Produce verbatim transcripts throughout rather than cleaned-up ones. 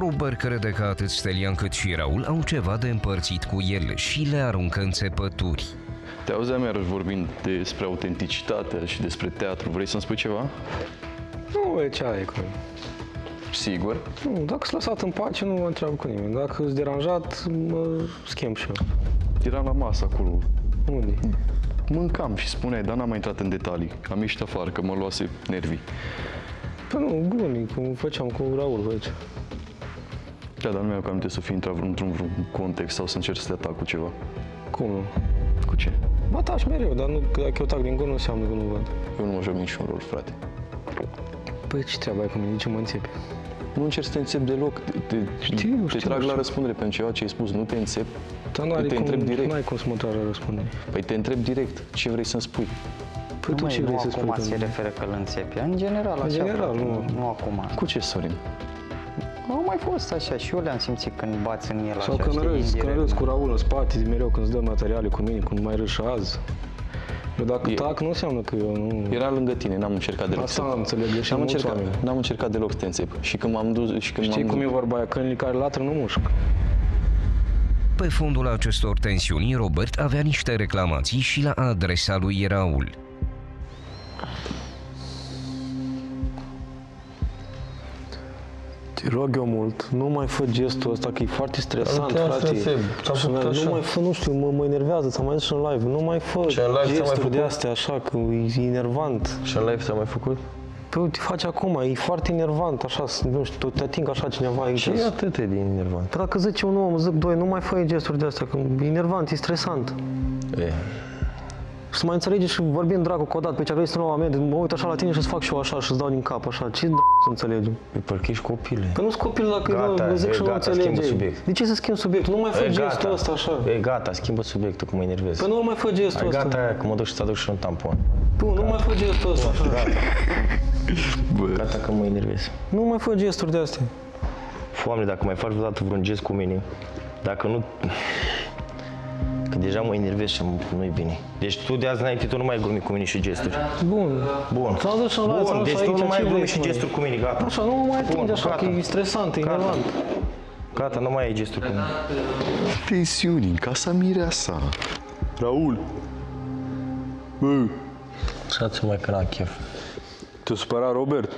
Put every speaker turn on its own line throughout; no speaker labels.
Robert crede că atât Stelian cât și Raul au ceva de împărțit cu el și le aruncă în țepături.
Te auzeam iarăși vorbind despre autenticitate și despre teatru. Vrei să-mi spui ceva?
Nu e ce ai cu
Sigur?
Nu, dacă s-a lăsat în pace, nu mă întreabă cu nimeni. Dacă s-a deranjat, mă schimb și eu.
Eram la masă acolo.
Unde?
Mâncam și spuneai, dar n-am mai intrat în detalii. Am ieșit afară, că mă luase nervii.
Păi nu, glumii, cum făceam cu Raul, face.
Da, dar nu mi-au aminte să fi intrat într-un context sau să încerc să te atac cu ceva.
Cum nu?
Cu ce?
Mă taci mereu, dar nu, dacă eu tac din gură, nu înseamnă că nu văd.
Eu nu mă joc niciun rol, frate.
Păi ce treabă ai cu mine? De ce mă înțepi?
Nu încerc să te înțep deloc. Te, te,
știu,
te
știu,
trag
știu.
la răspundere pentru ceva ce ai spus. Nu te înțep.
Dar nu
te întreb direct.
Nu ai cum să mă tragi la răspundere.
Păi te întreb direct. Ce vrei să-mi spui?
Păi tu
Nu,
ce vrei să spui?
acum se referă că îl înțepi. În general, așa.
În general, nu.
Nu acum.
Cu ce, Sorin?
Au mai fost așa și eu le-am simțit când bați în el
Sau
așa,
când
știi,
râzi, când
indirect.
râzi cu Raul în spate, mereu când îți dă materiale cu mine, când mai râzi și azi. Eu dacă
E-
tac, nu înseamnă că eu nu...
Era lângă tine, n-am încercat deloc
Asta
să...
am înțeleg, și
N-am
mulți
încercat,
oameni.
n-am încercat deloc să te înțep. Și când m-am dus... Și când
Știi
m-am
cum e
dus-
vorba aia, câinii care latră nu mușc.
Pe fondul acestor tensiuni, Robert avea niște reclamații și la adresa lui Raul.
Te rog eu mult, nu mai fă gestul ăsta, că e foarte stresant,
Dar nu te-am
frate.
stresat, ți-am
Și
făcut
nu
așa.
mai fă, nu știu, mă, mă enervează, ți-am mai zis și în live, nu mai fă
Și în live ți-am mai
gesturi de
făcut?
astea așa, că e enervant.
Și în live ți-a mai făcut?
Păi te faci acum, e foarte enervant, așa, nu știu, te ating așa cineva aici.
Și atât e din enervant.
Păi dacă zice un om, zic doi, nu mai fă gesturi de astea, că e enervant, e stresant.
E.
Să mai înțelegi și vorbim dracu că odată, pe ce vrei să nu am amende, mă uit așa la tine și îți fac și eu așa și îți dau din cap așa, ce dracu să înțelegem?
E parcă ești copile.
Că nu-s copil dacă
Gata,
eu zic
e
și nu
gata, schimbă
înțelege.
subiect.
De ce să schimb subiectul? Nu mai fă
E
gestul
gata.
ăsta așa.
E gata, schimbă subiectul, că mă enervez.
Păi nu mai fă gestul
Ai
ăsta.
gata aia, că mă duc și ți aduc și un tampon.
Bun, nu mai fă gestul ăsta așa.
Gata că mă enervez.
Nu mai fă gesturi de astea.
Foamne, dacă mai faci vreodată vreun gest cu mine, dacă nu... Că deja mă enervez și nu-i bine. Deci tu de azi înainte tu nu mai glumi cu mine și gesturi.
Bun.
Bun.
Ți-am zis și în live, ți-am
Bun,
zis
deci tu
aici,
nu mai
ce
glumi
vrei
și
să mai-
gesturi cu mine, gata.
Așa, nu mă mai atinge
Bun,
așa,
gata.
că e stresant, e
Gata.
enervant.
Gata, nu mai ai gesturi cu mine.
Tensiuni în casa mireasa. Raul. Bă.
Să-ți mai că n-am chef.
Te supăra, Robert?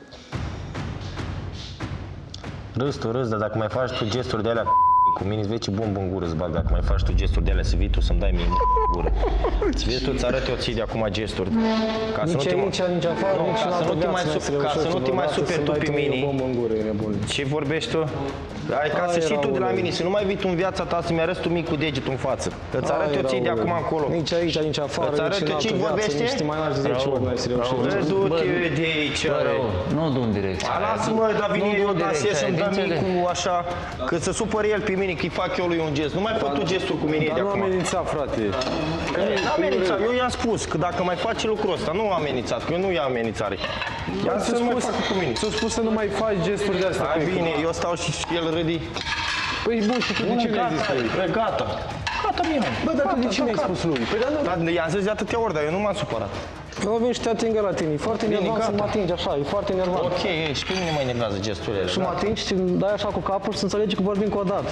Râs tu, râs, dar dacă mai faci tu gesturi de alea cu mine, îți vezi ce bombă în gură îți bag. Dacă mai faci tu gesturi de alea, să vii tu să-mi dai mie în gură. Îți vezi tu, îți arăt eu ție de acum gesturi. Ca să
Nici
nu te
aici, nici afară,
Nu,
nici
ca
în
să
altă
nu te mai
viață
sup-
n-ai
ca să nu te mai
vreodată
superi
să
tu
dai
pe
mie o
mine.
bombă în gură, e nebun.
Ce vorbești tu? Ai ca
Hai,
să știi tu de la
Raule.
mine, să nu mai vii tu în viața ta să-mi arăți tu mic cu degetul în față. Îți arăt eu ție de acum încolo.
Nici aici, nici afară,
Îți arăt
nici în
eu
altă
ce
viață,
vorbește?
nici mai n-ar de zece ori n-ai să reușești.
Bă, du-te de aici.
Nu du în direcția aia.
Lasă-mă, dar vine
Nu,
eu,
nu,
dar
direct,
să-mi dă
înțeleg.
micul așa, că să supăr el pe mine, că-i fac eu lui un gest. Nu mai fă tu gestul cu mine de
Dar nu
acum.
amenința, frate.
Nu amenințat, eu i-am spus că dacă mai face lucrul ăsta, nu amenințat, că eu nu ia amenințare. I-am să nu mai facă cu mine.
Ți-a spus să nu mai faci gesturi de astea.
Hai
pe-
bine, eu stau și el râde.
Păi bun, și tu de ce le-ai zis lui?
Gata, gata. Gata, bine.
Bă, dar tu de ce le-ai spus lui? Păi dar nu.
Dar i-am zis de atâtea ori, dar eu nu m-am supărat.
Eu vin și te atingă la tine. E foarte
Bine,
enervant să
gata.
mă atingi așa, e foarte enervant.
Ok, ei, și pe mine mă enervează gesturile alea.
Și mă
da?
atingi și îmi dai așa cu capul și să înțelegi că vorbim cu o dată.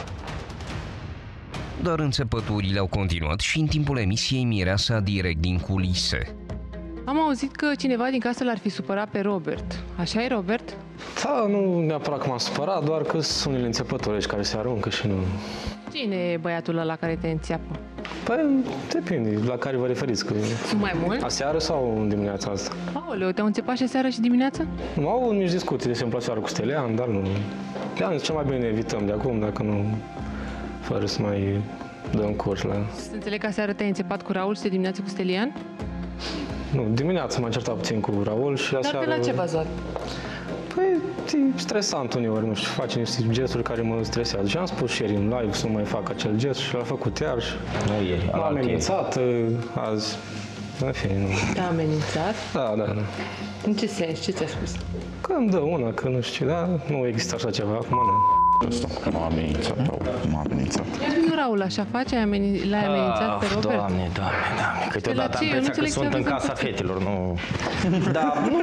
Dar înțepăturile au continuat și în timpul emisiei Mireasa direct din culise.
Am auzit că cineva din casă l-ar fi supărat pe Robert. Așa e, Robert?
Da, nu neapărat că m-am supărat, doar că sunt unele înțepători care se aruncă și nu...
Cine e băiatul ăla care te înțeapă?
Păi, depinde la care vă referiți. Că...
Sunt mai mulți?
Aseară sau în dimineața asta?
Aoleu, te-au înțepat și seara și dimineața?
Nu au nici discuții, de exemplu, aseară cu Stelian, dar nu... Le-am zis, cel mai bine ne evităm de acum, dacă nu... Fără să mai dăm curs la...
Să înțeleg că aseară te-ai înțepat cu Raul și de dimineață cu Stelian?
Nu, dimineața m-am certat puțin cu Raul și
Dar
aseară...
pe la ce bazat?
Păi, e stresant uneori, nu știu, face niște gesturi care mă stresează. Și am spus și ieri în live să nu mai fac acel gest și l-a făcut iar și
Nu ieri,
m-a
alaltă ieri.
amenințat azi. În fine, nu.
Te-a amenințat?
Da, da, da.
În ce sens? Ce ți-a spus?
Că îmi dă una, că nu știu, dar nu există așa ceva acum, nu.
Asta m-a amenințat, m-a amenințat.
Nu, Raul, așa face? Ai ameni- L-ai amenințat pe Robert?
Doamne, doamne, doamne. Câteodată
ce?
am
Eu nu
impresia că
înțeleg ce
sunt în
aveți
casa
în
fetelor, nu... Da, nu,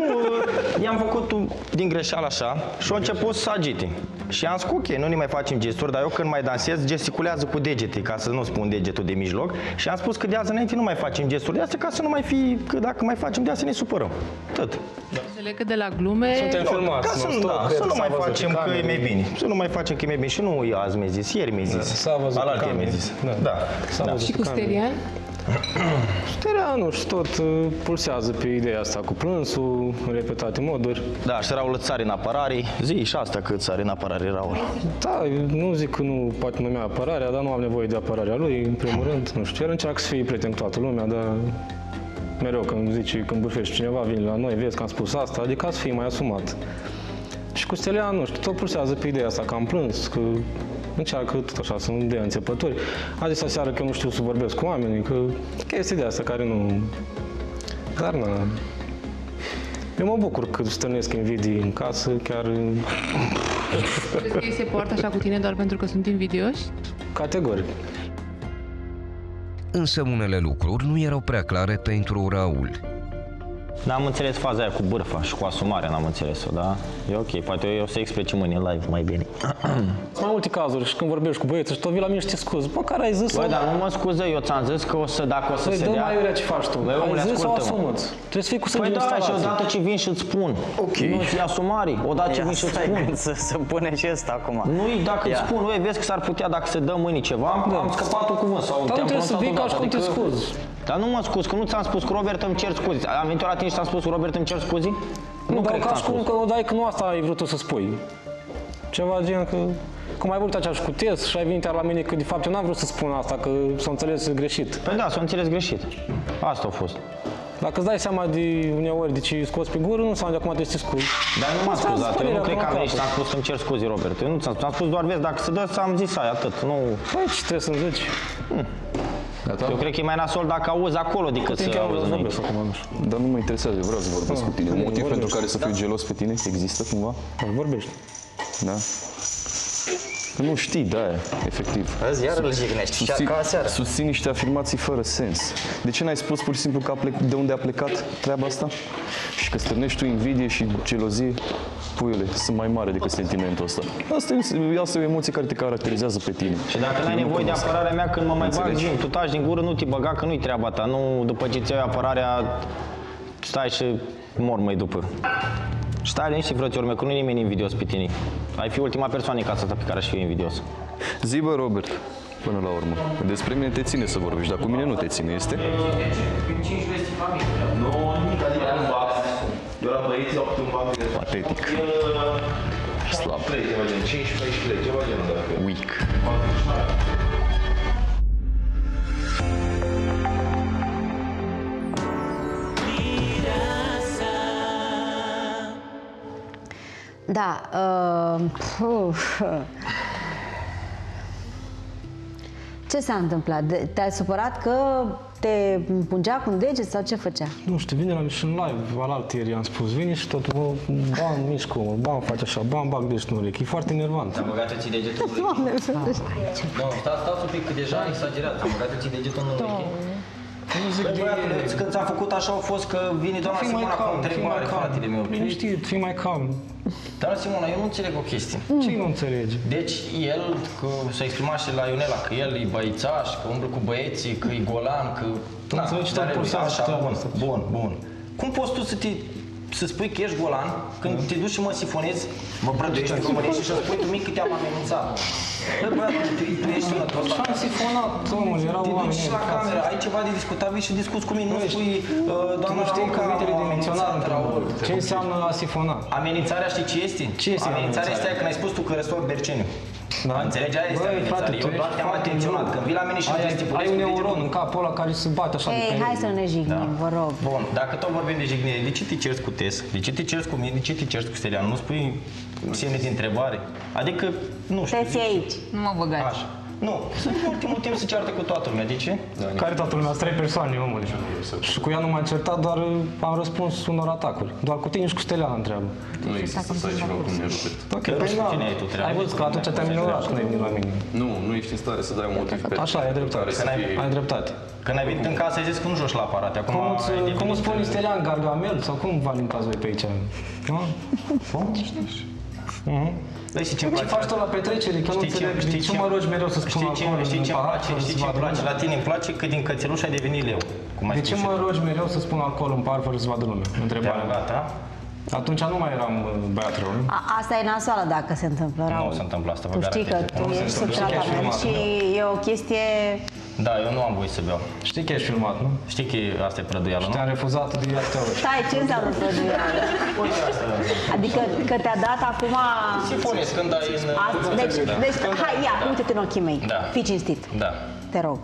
i-am făcut din greșeală așa și a început să agite. Și am zis, ok, nu ne mai facem gesturi, dar eu când mai dansez, gesticulează cu degete, ca să nu spun degetul de mijloc. Și am spus că de azi înainte nu mai facem gesturi de astea, ca să nu mai fi, că dacă mai facem de astea ne supărăm. Tot.
Înțeleg că de la glume...
Suntem filmați,
Ca să
nu,
nu,
stop,
da,
cred
să
că
nu
s-a
mai
văzut
facem
pe
că e
camere.
mai bine. Să nu mai facem că e mai bine. Și nu eu azi mi-a zis, ieri mi-a zis.
S-a văzut
Alaltă
pe
mi-a
camere.
zis.
Da.
Da.
S-a
Da.
văzut
Și
pe
cu
camere.
Sterian?
Sterian, nu știu, tot uh, pulsează pe ideea asta cu plânsul, în repetate moduri.
Da, și Raul îți sare în apărare. Zi și asta cât sare în apărare, Raul.
Da, eu nu zic că nu poate numea apărarea, dar nu am nevoie de apărarea lui, în primul rând. Nu știu, el încearcă să fie prieten cu toată lumea, dar mereu când zice, când bârfești cineva, vine la noi, vezi că am spus asta, adică să fie mai asumat. Și cu Stelian, nu știu, tot pulsează pe ideea asta, că am plâns, că încearcă tot așa să nu dea înțepături. A zis aseară că eu nu știu să vorbesc cu oamenii, că chestii de asta care nu... Dar na... Eu mă bucur că stănesc invidii în casă, chiar
Crezi că ei se poartă așa cu tine doar pentru că sunt invidioși?
categoric.
Însă unele lucruri nu erau prea clare pentru Raul.
N-am înțeles faza aia cu bârfa și cu asumarea, n-am înțeles-o, da? E ok, poate eu o să explice mâine în live mai bine.
Sunt mai multe cazuri și când vorbești cu băieții și tot vii la mine și te scuzi. Bă, care ai zis-o?
Băi, dar nu mă scuză, eu ți-am zis că o să, dacă o să
Păi
se
dă
dea...
mai iurea ce faci tu.
Băi, omule,
Ai zis-o,
ascultă-mă.
asumă-ți. Trebuie să fii cu sânge
Păi
în
da, și
instalație.
odată ce vin și îți spun.
Ok.
Nu ți asumare, odată ce vin și îți spun.
să, să pune și ăsta acum.
Nu-i dacă îți
Ia.
spun, uite, vezi că s-ar putea dacă se dă mâine ceva, am, am scăpat un cuvânt sau
Dar nu
te-am
trebuie să
pronunțat
vii ca și
odată,
cum te
adică-
scuzi.
Dar nu mă scuz, că nu ți-am spus cu Robert îmi cer scuze. Am venit eu la tine și ți-am spus cu Robert îmi cer scuze? Nu,
Nu, dar
cred că
ca
ți-am
și cum
spus.
că o dai că nu asta ai vrut tu să spui. Ceva gen că... Cum ai vorbit așa și cu Tes și ai venit iar la mine că de fapt eu n-am vrut să spun asta, că s-a înțeles greșit.
Păi da, s-a înțeles greșit. Asta a fost.
Dacă îți dai seama de uneori de ce scoți pe gură, nu înseamnă de acum trebuie să te scuzi.
Dar nu m-am
Asta
scuzat, eu nu
spune
cred că am
acum
venit și ți-am spus să-mi cer scuze, Robert. Eu nu ți-am spus, am spus doar, vezi, dacă se dă, ți-am zis aia, atât. Nu...
Păi ce trebuie să-mi zici?
Gata?
Eu cred că e mai nasol dacă auzi acolo decât să
Timp eu
auzi înainte.
vorbesc acum, nu știu.
Dar nu mă interesează, eu vreau să vorbesc cu tine. Un
bine,
motiv
vorbești.
pentru care să fiu gelos pe tine există cumva?
Păi vorbești.
Da? Că nu știi, de-aia, efectiv.
Azi iar îl jignești,
Susțin,
ca aseară.
susțin niște afirmații fără sens. De ce n-ai spus pur și simplu că a plec, de unde a plecat treaba asta? Și că stârnești tu invidie și gelozie? Puiule, sunt mai mare decât sentimentul ăsta. Asta e, asta e o emoție care te caracterizează pe tine.
Și dacă
Eu
n-ai
nu
nevoie de
cunosc.
apărarea mea, când mă mai bag,
Înțelegi?
Jim, tu taci din gură, nu te băga, că nu-i treaba ta. Nu, după ce ți iei apărarea, stai și mor mai după. Stai liniștit, frățior meu, că nu e nimeni invidios pe tine. Ai fi ultima persoană în casa asta pe care aș fi invidios.
Zi, bă, Robert, până la urmă. Despre mine te ține să vorbești, dar cu mine nu te ține, este?
Eu la băieți au un banc de
Patetic. Slab.
ceva gen cincisprezece paisprezece lei, ceva genul de la
Weak.
Da, uh, puf. Ce s-a întâmplat? De- Te-ai supărat că te pungea cu un deget sau ce făcea?
Nu știu, vine la mine și în live, alaltieri i-am spus, vine și tot, bă, bam, mișcă, mă, bam, face așa, bam, bag degetul în urechi, e foarte enervant.
Am băgat ți degetul în
Doamne,
Nu, stați, stați un pic, că deja am exagerat. Am băgat ți degetul în ureche.
Nu zic
Băi,
de...
băiatule, când ți-am făcut așa a fost că vine doamna
Fii mai
Simona cu o
calm, fii mai
întrebare,
calm.
fratele meu.
Liniștit, fii mai calm.
Dar, Simona, eu nu înțeleg o chestie.
Ce nu înțelegi?
Deci, el, că s-a exprimat și la Ionela, că el e băițaș, că umblă cu băieții, că e golan, că...
Nu înțelegi ce
dar
te
el-
pulsează
Așa,
treaba
bun,
asta.
bun, bun. Cum poți tu să te să spui că ești golan, când te duci și mă sifonezi, mă brăduiești în România și să spui tu mic că te-am amenințat. Băi, băiatul, tu, tu ești sănătos.
Și am sifonat, omul, erau
Te duci
oameni
și la
în față.
cameră, ai ceva de discutat, vii și discuți cu mine, nu spui, uh,
Tu
doamna
nu știi
Ronca,
cuvintele de
m-a
menționat
amenințat,
în
Raul.
primul. Ce înseamnă a sifona?
Amenințarea știi ce este?
Ce este
Amenințarea este
amenințarea?
aia când ai spus tu că restauri Berceniu.
Da?
Înțelegi? Aia este
Băi,
amenințare.
frate, tu
Eu doar
ești
te-am
foarte
atenționat.
rău.
Când vii la mine și
Ai-
îmi gesticulezi
Ai
cu
un
degetul.
neuron în capul ăla care se bate așa de
Ei,
pe
hai
el.
să nu ne jignim, vă rog.
Bun, dacă tot vorbim de jignire, de ce te ceri cu Tes? De ce te ceri cu mine? De ce te ceri cu Stelian? Nu spui semne de întrebare? Adică, nu știu.
Te-ți aici.
Nu mă băgați.
Așa. Nu, în ultimul timp se ceartă cu toată lumea. De ce?
Care toată lumea? Trei persoane, omule. Și cu ea nu m-am certat, doar am răspuns unor atacuri. Doar cu tine și cu Steliana întreabă.
Nu există să ai ceva cu mine, Robert.
Ok, păi da.
Cine ai tu?
Ai văzut că atunci te-am ignorat când ai venit la mine.
Nu, nu ești în stare să dai un motiv pe
Așa, ai dreptate.
care să fie...
Ai dreptate.
Când ai venit în casă ai zis că nu joci la aparate. Acum
Cum
ai
îți,
devenit-
cum îți spune Stelian Gargamel? Sau cum vă alintați voi pe aici? Nu?
Deci știi ce-mi
Ce
place?
faci tu la petrecere? Că nu
Știi ce-
înțeleg.
știi
De ce
ce-
mă rogi mereu să spun
Știi ce,
acolo
știi
în
ce îmi
pahar
place?
fără să
Știi ce
vadă
îmi place?
lumea?
La tine îmi place că din cățeluș ai devenit leu. Cum ai
De
spus
ce
și
mă
tu.
rogi mereu să spun alcool în par fără să vadă lumea?
Te-am
Întrebarea.
rugat, da?
Atunci nu mai eram uh, băiat rău, nu?
A, asta e nasoală dacă se întâmplă, Raul.
Nu se întâmplă asta, vă
Tu știi că
garantez.
tu
Nu se
ești sub
întâmplă. Știi că ești
tratament
filmat,
și e o chestie...
Da, eu nu am voie să beau.
Știi că ești filmat, nu?
Știi că asta e prăduială, nu?
Te-am refuzat de atâtea ori.
Stai, ce înseamnă prăduială? Adică că te-a dat acum...
Sifonez, când ai în...
Asta, deci, deci, hai, ia,
Da.
uite-te în ochii mei.
Da.
Fii cinstit,
Da.
te rog.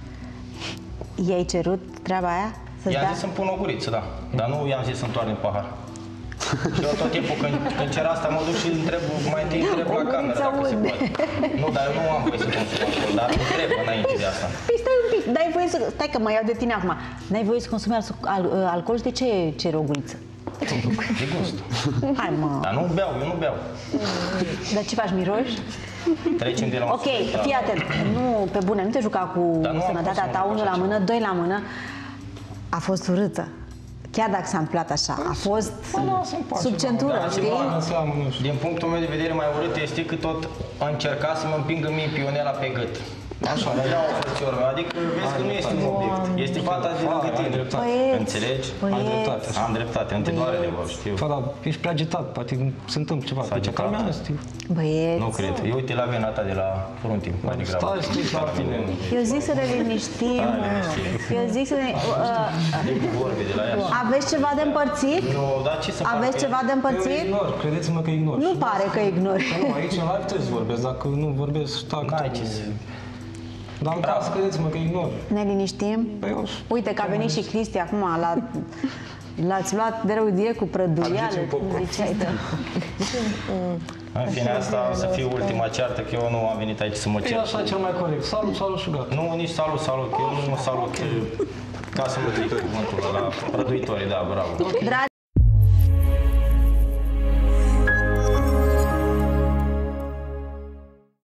I-ai cerut treaba aia? Să-ți
I-am
dea?
zis să-mi pun o guriță, da. Dar nu i-am zis să-mi toarne pahar. Și eu tot timpul când, când cer asta mă duc și îl întreb, mai întâi întreb
O
la cameră
guriță
dacă se
unde?
poate. Nu, dar eu nu am voie să consum alcool, dar întreb înainte de asta.
Păi stai un pic, n-ai voie să... Stai că mă iau de tine acum. N-ai voie să consumi al, al, alcool și de ce ceri o guriță?
De gust.
Hai, mă.
Dar nu beau, eu nu beau.
Dar ce faci, miroși?
Trecem de la un
Ok, fii atent. Nu, pe bune, nu te juca cu
Dar nu am
sănătatea
fost
ta,
să mă
unul
fac
la
așa
mână, doi la mână. A fost urâtă. Chiar dacă s-a întâmplat așa, a fost sub centură,
Da,
știi?
Din punctul meu de vedere mai urât este că tot a încercat să mă împingă mie pionela pe gât. Așa, era o frățioră mea, adică vezi că nu este un obiect, este fata de lângă tine.
Băieți,
Înțelegi?
băieți.
Am dreptate, nu te doare de vor, știu.
Fă, dar ești prea agitat, poate se întâmplă ceva.
S-a agitat.
Calmează-te.
Băieți.
Nu cred. Eu uite la vena ta de la frunte, mai degrabă.
Stai, stai, la tine.
Eu zic să ne liniștim. Eu zic să ne... Uh,
De vorbe de la ea.
aveți ceva de împărțit?
Nu, dar ce să fac?
Aveți ceva de
Eu
împărțit?
ignor, credeți-mă că ignor.
Nu pare că ignori.
Nu, aici în live trebuie să vorbesc, dacă nu vorbesc, tac.
N-ai ce să...
Dar în casă credeți-mă că ignor.
Ne liniștim?
Păi eu
Uite că a venit și Cristi acum, la, l-ați luat de rău de cu prăduială, cum ziceai, da.
În fine, asta o să fie ultima ceartă, că eu nu am venit aici să mă
E
cer.
așa cel mai corect. Salut, salut și gata.
Nu, nici salut, salut, că eu nu mă salut, ca să mă zic cuvântul ăla, la prăduitorii, da, bravo.
Dragi